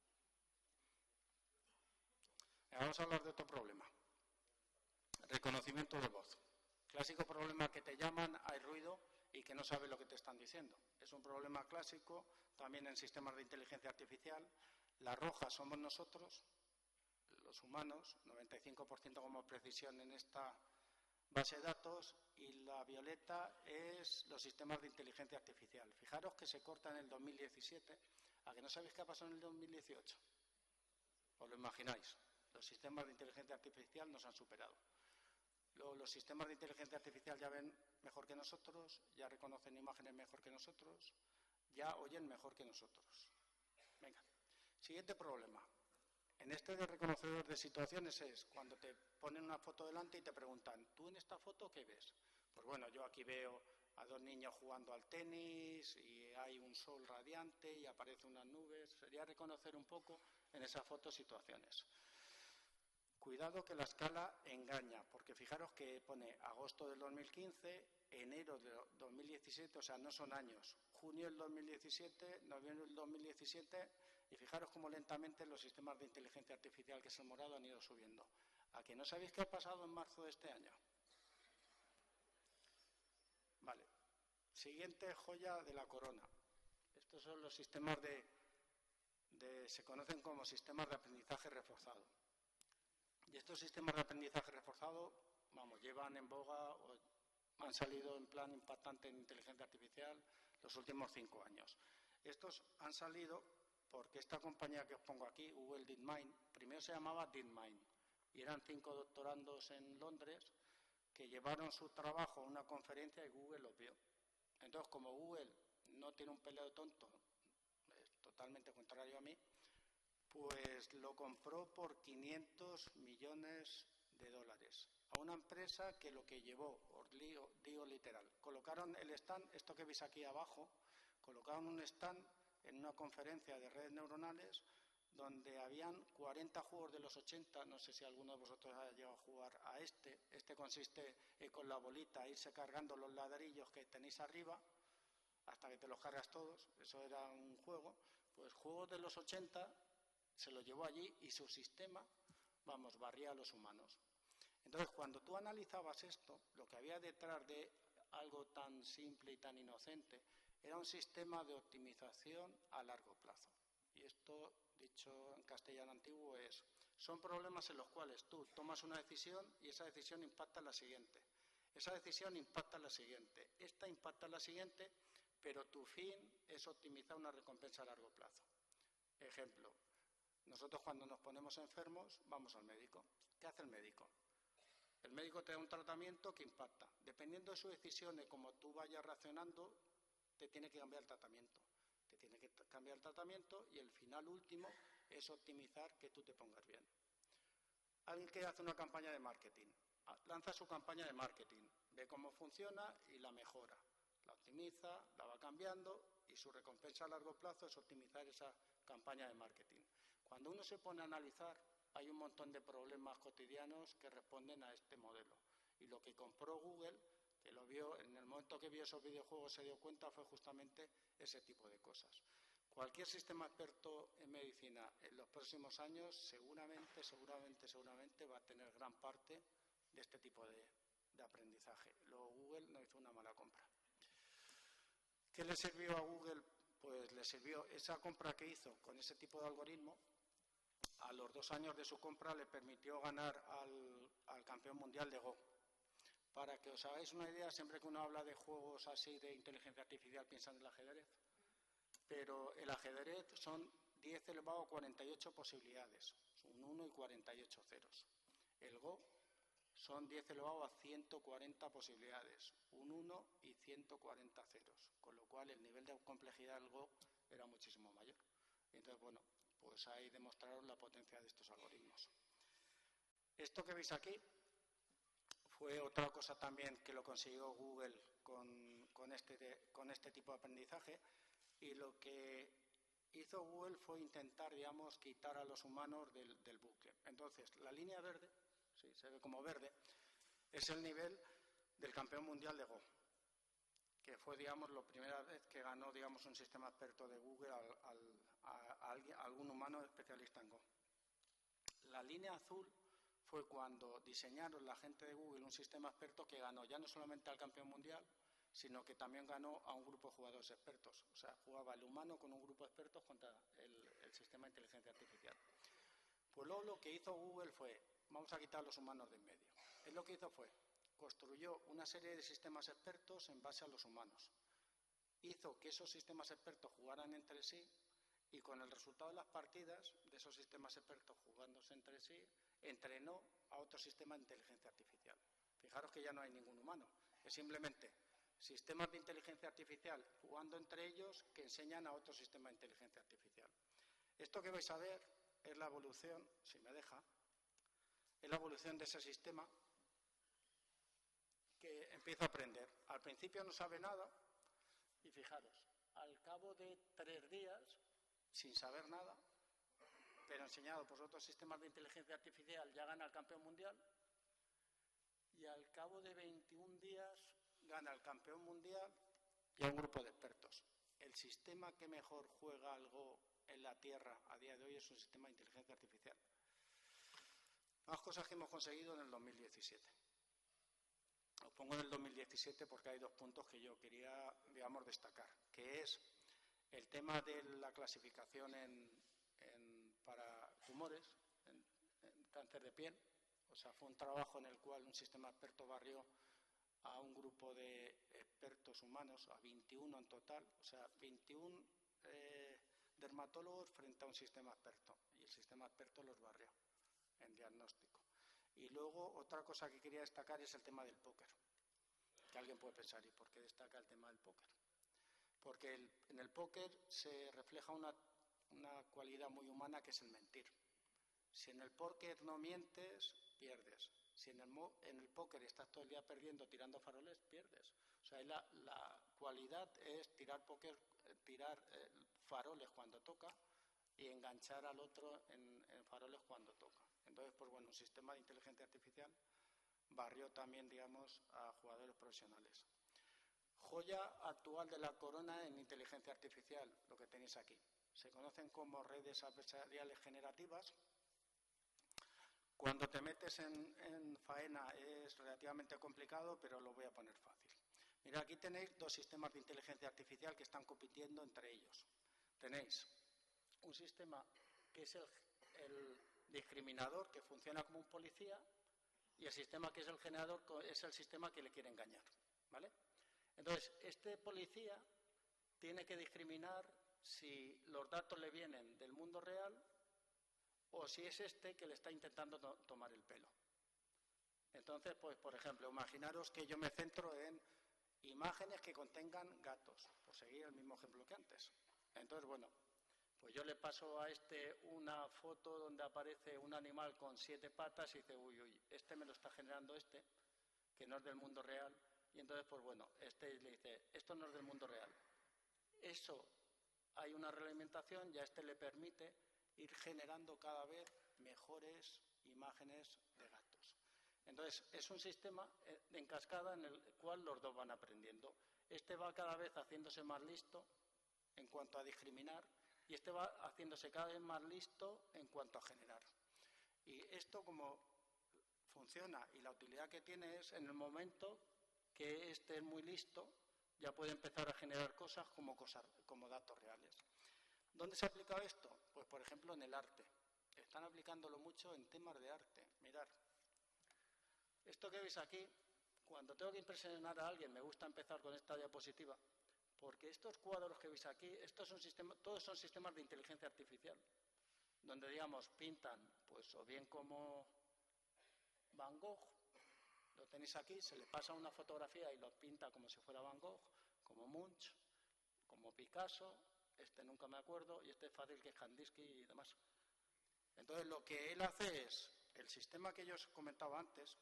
Vamos a hablar de otro problema. Reconocimiento de voz. Clásico problema que te llaman, hay ruido y que no sabes lo que te están diciendo. Es un problema clásico también en sistemas de inteligencia artificial. La roja somos nosotros, los humanos, noventa y cinco por ciento como precisión en esta base de datos, y la violeta es los sistemas de inteligencia artificial. Fijaros que se corta en el dos mil diecisiete, ¿a que no sabéis qué ha pasado en el dos mil dieciocho? ¿Os lo imagináis? Los sistemas de inteligencia artificial nos han superado. Luego, los sistemas de inteligencia artificial ya ven mejor que nosotros, ya reconocen imágenes mejor que nosotros, ya oyen mejor que nosotros. Venga, siguiente problema. En este de reconocedor de situaciones es cuando te ponen una foto delante y te preguntan, ¿tú en esta foto qué ves? Pues bueno, yo aquí veo a dos niños jugando al tenis y hay un sol radiante y aparecen unas nubes. Sería reconocer un poco en esa foto situaciones. Cuidado que la escala engaña, porque fijaros que pone agosto del dos mil quince, enero del dos mil diecisiete, o sea, no son años, junio del dos mil diecisiete, noviembre del dos mil diecisiete, y fijaros cómo lentamente los sistemas de inteligencia artificial, que es el morado, han ido subiendo. ¿A que no sabéis qué ha pasado en marzo de este año? Vale. Siguiente joya de la corona. Estos son los sistemas de, de se conocen como sistemas de aprendizaje reforzado. Y estos sistemas de aprendizaje reforzado, vamos, llevan en boga, o han salido en plan impactante en inteligencia artificial los últimos cinco años. Estos han salido porque esta compañía que os pongo aquí, Google DeepMind, primero se llamaba DeepMind, y eran cinco doctorandos en Londres que llevaron su trabajo a una conferencia y Google lo vio. Entonces, como Google no tiene un peleo tonto, es totalmente contrario a mí, pues lo compró por quinientos millones de dólares a una empresa que lo que llevó, os digo, digo literal, colocaron el stand, esto que veis aquí abajo, colocaron un stand en una conferencia de redes neuronales donde habían cuarenta juegos de los ochenta, no sé si alguno de vosotros ha llegado a jugar a este, este consiste en con la bolita irse cargando los ladrillos que tenéis arriba hasta que te los cargas todos, eso era un juego, pues juegos de los ochenta se lo llevó allí y su sistema, vamos, barría a los humanos. Entonces, cuando tú analizabas esto, lo que había detrás de algo tan simple y tan inocente era un sistema de optimización a largo plazo. Y esto, dicho en castellano antiguo, es, son problemas en los cuales tú tomas una decisión y esa decisión impacta en la siguiente. Esa decisión impacta en la siguiente. Esta impacta en la siguiente, pero tu fin es optimizar una recompensa a largo plazo. Ejemplo. Nosotros cuando nos ponemos enfermos vamos al médico. ¿Qué hace el médico? El médico te da un tratamiento que impacta. Dependiendo de su decisión y como tú vayas reaccionando, te tiene que cambiar el tratamiento. Te tiene que cambiar el tratamiento y el final último es optimizar que tú te pongas bien. Alguien que hace una campaña de marketing, lanza su campaña de marketing, ve cómo funciona y la mejora. La optimiza, la va cambiando y su recompensa a largo plazo es optimizar esa campaña de marketing. Cuando uno se pone a analizar, hay un montón de problemas cotidianos que responden a este modelo. Y lo que compró Google, que lo vio, en el momento que vio esos videojuegos se dio cuenta, fue justamente ese tipo de cosas. Cualquier sistema experto en medicina en los próximos años seguramente, seguramente, seguramente va a tener gran parte de este tipo de, de aprendizaje. Luego Google no hizo una mala compra. ¿Qué le sirvió a Google? Pues le sirvió esa compra que hizo con ese tipo de algoritmo. A los dos años de su compra le permitió ganar al, al campeón mundial de Go. Para que os hagáis una idea, siempre que uno habla de juegos así de inteligencia artificial piensan en el ajedrez. Pero el ajedrez son diez elevado a cuarenta y ocho posibilidades, un uno y cuarenta y ocho ceros. El Go son diez elevado a ciento cuarenta posibilidades, un uno y ciento cuarenta ceros, con lo cual el nivel de complejidad del Go era muchísimo mayor. Entonces, bueno, pues ahí demostraron la potencia de estos algoritmos. Esto que veis aquí fue otra cosa también que lo consiguió Google con, con, este, con este tipo de aprendizaje, y lo que hizo Google fue intentar, digamos, quitar a los humanos del, del bucle. Entonces, la línea verde, sí, se ve como verde, es el nivel del campeón mundial de Go, que fue, digamos, la primera vez que ganó, digamos, un sistema experto de Google al, al, a, alguien, a algún humano especialista en Go. La línea azul fue cuando diseñaron la gente de Google un sistema experto que ganó ya no solamente al campeón mundial, sino que también ganó a un grupo de jugadores expertos. O sea, jugaba el humano con un grupo de expertos contra el, el sistema de inteligencia artificial. Pues luego lo que hizo Google fue, vamos a quitar a los humanos de en medio. Él lo que hizo fue, construyó una serie de sistemas expertos en base a los humanos. Hizo que esos sistemas expertos jugaran entre sí y con el resultado de las partidas de esos sistemas expertos jugándose entre sí, entrenó a otro sistema de inteligencia artificial. Fijaros que ya no hay ningún humano, es simplemente sistemas de inteligencia artificial jugando entre ellos que enseñan a otro sistema de inteligencia artificial. Esto que vais a ver es la evolución, si me deja, es la evolución de ese sistema que empieza a aprender. Al principio no sabe nada y fijaros, al cabo de tres días, sin saber nada, pero enseñado por otros sistemas de inteligencia artificial, ya gana el campeón mundial y al cabo de veintiún días gana el campeón mundial y a un grupo de expertos. El sistema que mejor juega al Go en la Tierra a día de hoy es un sistema de inteligencia artificial. Más cosas que hemos conseguido en el dos mil diecisiete. Os pongo en el dos mil diecisiete porque hay dos puntos que yo quería, digamos, destacar, que es el tema de la clasificación en, en, para tumores, en, en cáncer de piel. O sea, fue un trabajo en el cual un sistema experto barrió a un grupo de expertos humanos, a veintiuno en total, o sea, veintiún eh, dermatólogos frente a un sistema experto, y el sistema experto los barrió en diagnóstico. Y luego, otra cosa que quería destacar es el tema del póker, que alguien puede pensar, ¿y por qué destaca el tema del póker? Porque el, en el póker se refleja una, una cualidad muy humana que es el mentir. Si en el póker no mientes, pierdes. Si en el, en el póker estás todo el día perdiendo, tirando faroles, pierdes. O sea, la, la cualidad es tirar póker, tirar eh, faroles cuando toca y enganchar al otro en, en faroles cuando toca. Entonces, pues bueno, un sistema de inteligencia artificial barrió también, digamos, a jugadores profesionales. Joya actual de la corona en inteligencia artificial, lo que tenéis aquí. Se conocen como redes adversariales generativas. Cuando te metes en, en faena es relativamente complicado, pero lo voy a poner fácil. Mira, aquí tenéis dos sistemas de inteligencia artificial que están compitiendo entre ellos. Tenéis un sistema que es el, el discriminador, que funciona como un policía, y el sistema que es el generador es el sistema que le quiere engañar, ¿vale? Entonces, este policía tiene que discriminar si los datos le vienen del mundo real o si es este que le está intentando to tomar el pelo. Entonces, pues, por ejemplo, imaginaros que yo me centro en imágenes que contengan gatos, por seguir el mismo ejemplo que antes. Entonces, bueno, pues yo le paso a este una foto donde aparece un animal con siete patas y dice, uy, uy, este me lo está generando este, que no es del mundo real. Y entonces, pues bueno, este le dice, esto no es del mundo real. Eso, hay una realimentación y a este le permite ir generando cada vez mejores imágenes de gatos. Entonces, es un sistema en cascada en el cual los dos van aprendiendo. Este va cada vez haciéndose más listo en cuanto a discriminar y este va haciéndose cada vez más listo en cuanto a generar. Y esto, como funciona y la utilidad que tiene es en el momento que este es muy listo, ya puede empezar a generar cosas como, cosas, como datos reales. ¿Dónde se ha aplicado esto? Pues, por ejemplo, en el arte. Están aplicándolo mucho en temas de arte. Mirad, esto que veis aquí, cuando tengo que impresionar a alguien, me gusta empezar con esta diapositiva, porque estos cuadros que veis aquí, estos son sistemas, todos son sistemas de inteligencia artificial, donde, digamos, pintan, pues, o bien como Van Gogh, lo tenéis aquí, se le pasa una fotografía y lo pinta como si fuera Van Gogh, como Munch, como Picasso, este nunca me acuerdo, y este es fácil que es Kandinsky y demás. Entonces, lo que él hace es, el sistema que yo os comentaba antes,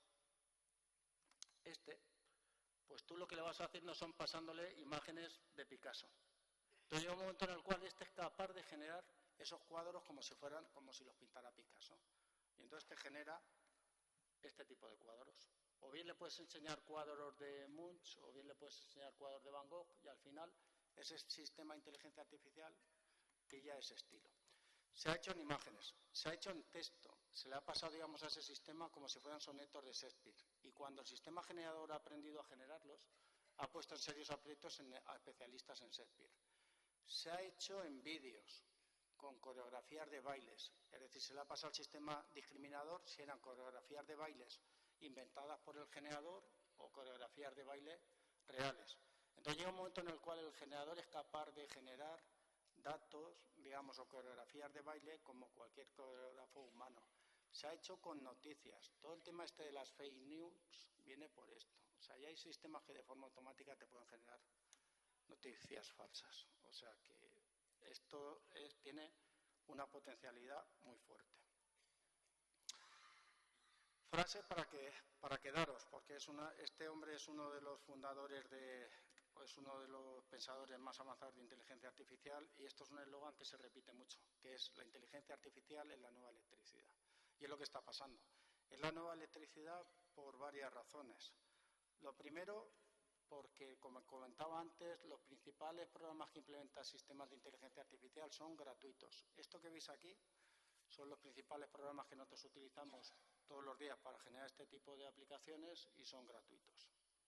este, pues tú lo que le vas haciendo son pasándole imágenes de Picasso. Entonces llega un momento en el cual este es capaz de generar esos cuadros como si fueran, como si los pintara Picasso. Y entonces te genera este tipo de cuadros. O bien le puedes enseñar cuadros de Munch, o bien le puedes enseñar cuadros de Van Gogh, y al final ese sistema de inteligencia artificial pilla ese estilo. Se ha hecho en imágenes, se ha hecho en texto, se le ha pasado, digamos, a ese sistema como si fueran sonetos de Shakespeare. Y cuando el sistema generador ha aprendido a generarlos, ha puesto en serios aprietos en, a especialistas en Shakespeare. Se ha hecho en vídeos, con coreografías de bailes. Es decir, se le ha pasado al sistema discriminador si eran coreografías de bailes inventadas por el generador o coreografías de baile reales. Entonces llega un momento en el cual el generador es capaz de generar datos, digamos, o coreografías de baile como cualquier coreógrafo humano. Se ha hecho con noticias. Todo el tema este de las fake news viene por esto. O sea, ya hay sistemas que de forma automática te pueden generar noticias falsas. O sea que esto es, tiene una potencialidad muy fuerte. Frase para que para quedaros, porque es una, este hombre es uno de los fundadores de, es uno de los pensadores más avanzados de inteligencia artificial, y esto es un eslogan que se repite mucho, que es: la inteligencia artificial es la nueva electricidad. Y es lo que está pasando. Es la nueva electricidad por varias razones. Lo primero, porque, como comentaba antes, los principales programas que implementan sistemas de inteligencia artificial son gratuitos. Esto que veis aquí son los principales programas que nosotros utilizamos todos los días para generar este tipo de aplicaciones y son gratuitos.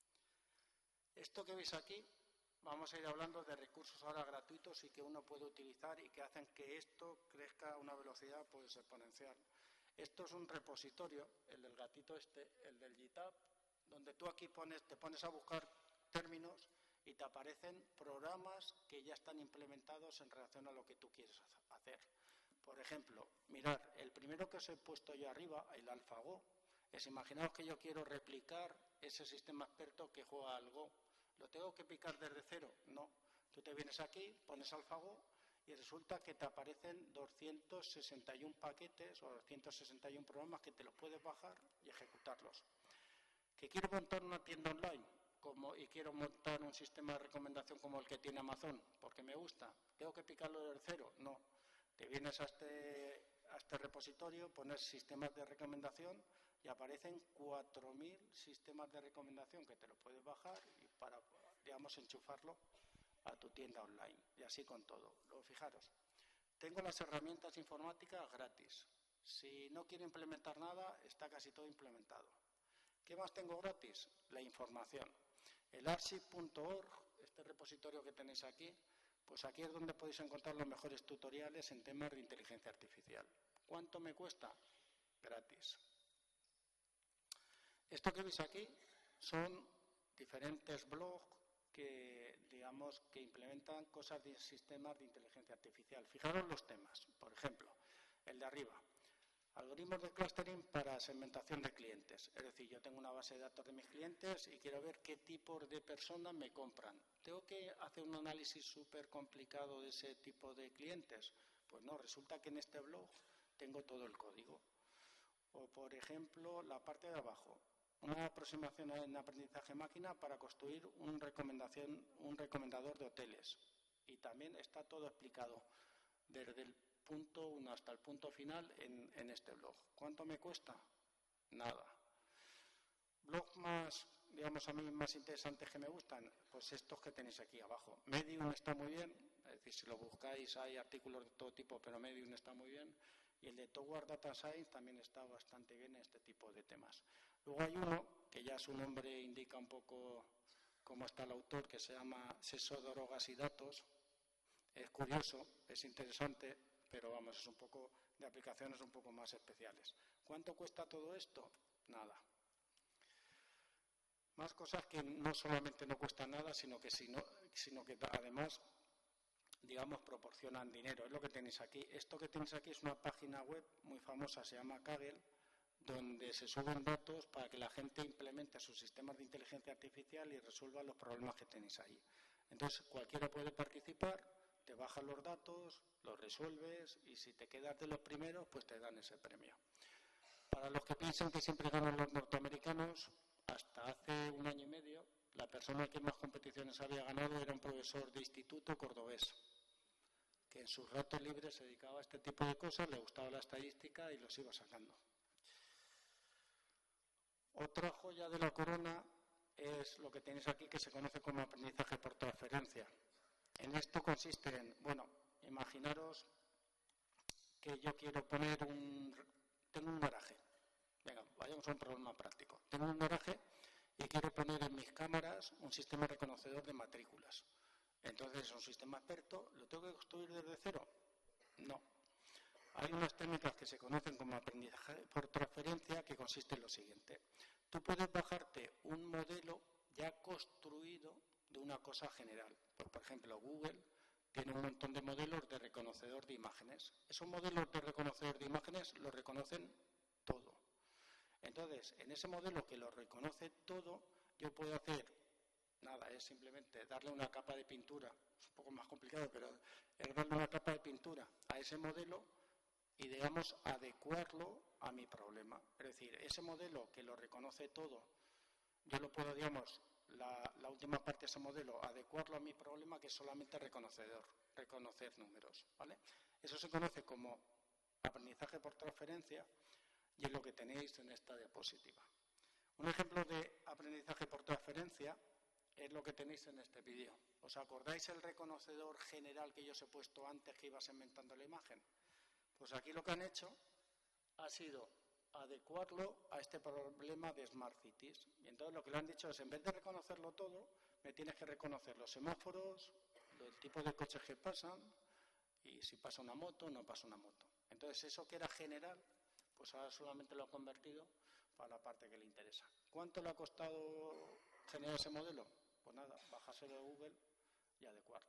Esto que veis aquí, vamos a ir hablando de recursos ahora gratuitos y que uno puede utilizar y que hacen que esto crezca a una velocidad pues exponencial. Esto es un repositorio, el del gatito este, el del GitHub, donde tú aquí pones, te pones a buscar términos y te aparecen programas que ya están implementados en relación a lo que tú quieres hacer. Por ejemplo, mirad, el primero que os he puesto yo arriba, el AlphaGo, es: imaginaos que yo quiero replicar ese sistema experto que juega al Go. ¿Lo tengo que picar desde cero? No. Tú te vienes aquí, pones AlphaGo y resulta que te aparecen doscientos sesenta y uno paquetes o doscientos sesenta y uno programas que te los puedes bajar y ejecutarlos. ¿Que quiero montar una tienda online como, y quiero montar un sistema de recomendación como el que tiene Amazon porque me gusta? ¿Tengo que picarlo desde cero? No. Te vienes a este, a este repositorio, pones sistemas de recomendación y aparecen cuatro mil sistemas de recomendación que te lo puedes bajar y para, digamos, enchufarlo a tu tienda online. Y así con todo. Luego, fijaros, tengo las herramientas informáticas gratis. Si no quiero implementar nada, está casi todo implementado. ¿Qué más tengo gratis? La información. El archive punto org, este repositorio que tenéis aquí, pues aquí es donde podéis encontrar los mejores tutoriales en temas de inteligencia artificial. ¿Cuánto me cuesta? Gratis. Esto que veis aquí son diferentes blogs que, digamos, que implementan cosas de sistemas de inteligencia artificial. Fijaros los temas. Por ejemplo, el de arriba. Algoritmos de clustering para segmentación de clientes. Es decir, yo tengo una base de datos de mis clientes y quiero ver qué tipos de personas me compran. ¿Tengo que hacer un análisis súper complicado de ese tipo de clientes? Pues no, resulta que en este blog tengo todo el código. O, por ejemplo, la parte de abajo. Una aproximación en aprendizaje máquina para construir un, recomendación, un recomendador de hoteles. Y también está todo explicado desde el punto uno hasta el punto final en, en este blog. ¿Cuánto me cuesta? Nada. Blog más, digamos, a mí más interesantes que me gustan, pues estos que tenéis aquí abajo. Medium está muy bien, es decir, si lo buscáis hay artículos de todo tipo, pero Medium está muy bien. Y el de Toward Data Science también está bastante bien en este tipo de temas. Luego hay uno, que ya su nombre indica un poco cómo está el autor, que se llama Sexo, Drogas y Datos. Es curioso, es interesante, pero vamos, es un poco de aplicaciones un poco más especiales. ¿Cuánto cuesta todo esto? Nada. Más cosas que no solamente no cuestan nada, sino que, sino, sino que además, digamos, proporcionan dinero. Es lo que tenéis aquí. Esto que tenéis aquí es una página web muy famosa, se llama Kaggle, donde se suben datos para que la gente implemente sus sistemas de inteligencia artificial y resuelva los problemas que tenéis ahí. Entonces, cualquiera puede participar, te bajas los datos, los resuelves y si te quedas de los primeros, pues te dan ese premio. Para los que piensan que siempre ganan los norteamericanos, hasta hace un año y medio, la persona que más competiciones había ganado era un profesor de instituto cordobés, que en sus ratos libres se dedicaba a este tipo de cosas, le gustaba la estadística y los iba sacando. Otra joya de la corona es lo que tenéis aquí, que se conoce como aprendizaje por transferencia. En esto consiste en, bueno, imaginaros que yo quiero poner un... Tengo un garaje. Venga, vayamos a un problema práctico. Tengo un garaje y quiero poner en mis cámaras un sistema reconocedor de matrículas. Entonces, un sistema experto, ¿lo tengo que construir desde cero? No. Hay unas técnicas que se conocen como aprendizaje por transferencia, que consiste en lo siguiente. Tú puedes bajarte un modelo ya construido de una cosa general. Pues, por ejemplo, Google tiene un montón de modelos de reconocedor de imágenes. Esos modelos de reconocedor de imágenes lo reconocen todo. Entonces, en ese modelo que lo reconoce todo, yo puedo hacer, nada, es simplemente darle una capa de pintura, es un poco más complicado, pero es darle una capa de pintura a ese modelo y, digamos, adecuarlo a mi problema. Es decir, ese modelo que lo reconoce todo, yo lo puedo, digamos, la, la última parte de ese modelo, adecuarlo a mi problema, que es solamente reconocedor, reconocer números, ¿vale? Eso se conoce como aprendizaje por transferencia y es lo que tenéis en esta diapositiva. Un ejemplo de aprendizaje por transferencia es lo que tenéis en este vídeo. ¿Os acordáis el reconocedor general que yo os he puesto antes, que iba segmentando la imagen? Pues aquí lo que han hecho ha sido adecuarlo a este problema de Smart Cities. Y entonces lo que le han dicho es, en vez de reconocerlo todo, me tienes que reconocer los semáforos, el tipo de coches que pasan, y si pasa una moto, no pasa una moto. Entonces eso que era general, pues ahora solamente lo ha convertido para la parte que le interesa. ¿Cuánto le ha costado generar ese modelo? Pues nada, bajárselo de Google y adecuarlo.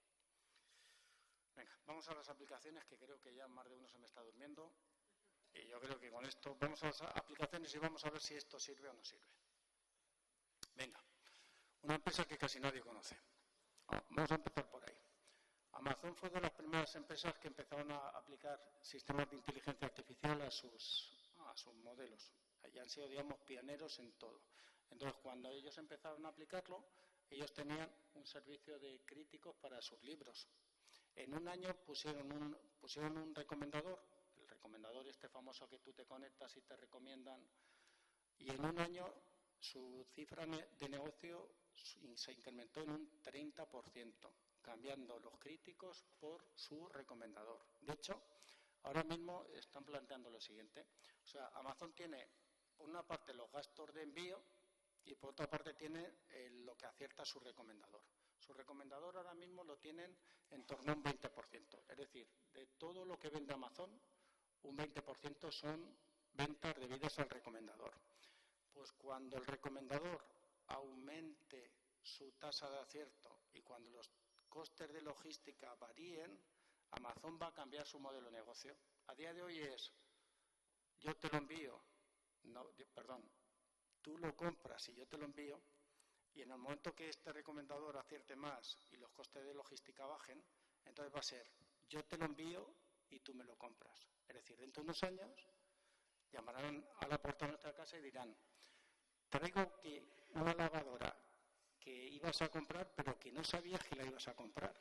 Venga, vamos a las aplicaciones, que creo que ya más de uno se me está durmiendo. Y yo creo que con esto vamos a las aplicaciones y vamos a ver si esto sirve o no sirve. Venga, una empresa que casi nadie conoce. Vamos a empezar por ahí. Amazon fue de las primeras empresas que empezaron a aplicar sistemas de inteligencia artificial a sus, a sus modelos. Y han sido, digamos, pioneros en todo. Entonces, cuando ellos empezaron a aplicarlo, ellos tenían un servicio de críticos para sus libros. En un año pusieron un, pusieron un recomendador, el recomendador este famoso que tú te conectas y te recomiendan, y en un año su cifra de negocio se incrementó en un treinta por ciento, cambiando los críticos por su recomendador. De hecho, ahora mismo están planteando lo siguiente. O sea, Amazon tiene, por una parte, los gastos de envío y por otra parte tiene eh, lo que acierta su recomendador. Su recomendador ahora mismo lo tienen en torno a un veinte por ciento. Es decir, de todo lo que vende Amazon, un veinte por ciento son ventas debidas al recomendador. Pues cuando el recomendador aumente su tasa de acierto y cuando los costes de logística varíen, Amazon va a cambiar su modelo de negocio. A día de hoy es, yo te lo envío, no, perdón, tú lo compras y yo te lo envío, y en el momento que este recomendador acierte más y los costes de logística bajen, entonces va a ser, yo te lo envío y tú me lo compras. Es decir, dentro de unos años llamarán a la puerta de nuestra casa y dirán, traigo que una lavadora que ibas a comprar, pero que no sabías que la ibas a comprar.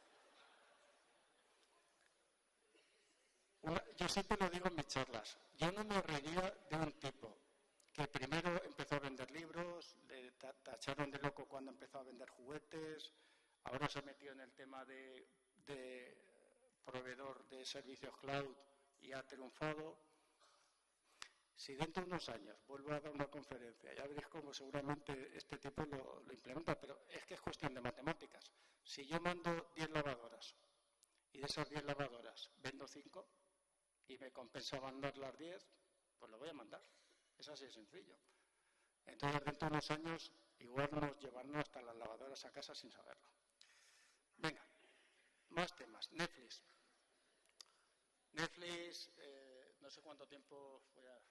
Una, yo siempre lo digo en mis charlas, yo no me reiría de un tipo que primero empezó a vender libros, le tacharon de loco cuando empezó a vender juguetes, ahora se metió en el tema de, de proveedor de servicios cloud y ha triunfado. Si dentro de unos años vuelvo a dar una conferencia, ya veréis cómo seguramente este tipo lo, lo implementa, pero es que es cuestión de matemáticas. Si yo mando diez lavadoras y de esas diez lavadoras vendo cinco y me compensa mandar las diez, pues lo voy a mandar. Es así de sencillo. Entonces, dentro de unos años, igual nos llevarnos hasta las lavadoras a casa sin saberlo. Venga, más temas. Netflix. Netflix, eh, no sé cuánto tiempo voy a...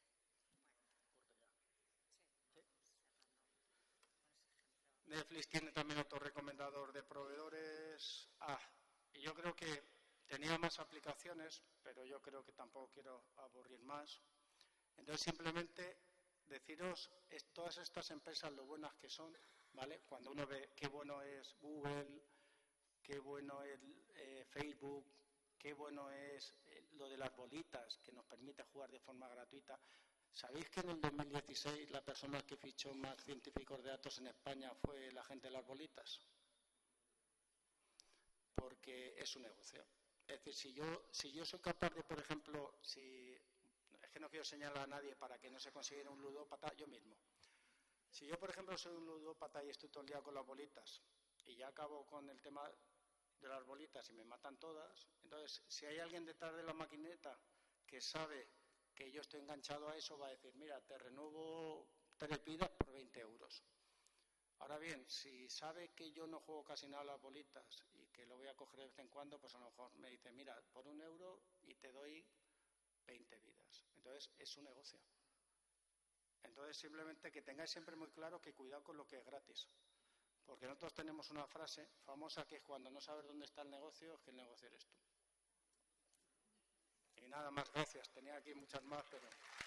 Netflix tiene también otro recomendador de proveedores. Ah, y yo creo que tenía más aplicaciones, pero yo creo que tampoco quiero aburrir más. Entonces, simplemente deciros es, todas estas empresas lo buenas que son, ¿vale? Cuando uno ve qué bueno es Google, qué bueno es eh, Facebook, qué bueno es eh, lo de las bolitas, que nos permite jugar de forma gratuita. ¿Sabéis que en el dos mil dieciséis la persona que fichó más científicos de datos en España fue la gente de las bolitas? Porque es un negocio. Es decir, si yo, si yo soy capaz de, por ejemplo, si es que no quiero señalar a nadie para que no se considere un ludópata, yo mismo. Si yo, por ejemplo, soy un ludópata y estoy todo el día con las bolitas y ya acabo con el tema de las bolitas y me matan todas, entonces, si hay alguien detrás de la maquineta que sabe que yo estoy enganchado a eso, va a decir, mira, te renuevo tres vidas por veinte euros. Ahora bien, si sabe que yo no juego casi nada a las bolitas y que lo voy a coger de vez en cuando, pues a lo mejor me dice, mira, por un euro y te doy veinte vidas. Entonces, es un negocio. Entonces, simplemente que tengáis siempre muy claro que cuidado con lo que es gratis. Porque nosotros tenemos una frase famosa que es cuando no sabes dónde está el negocio, es que el negocio eres tú. Y nada más, gracias. Tenía aquí muchas más, pero...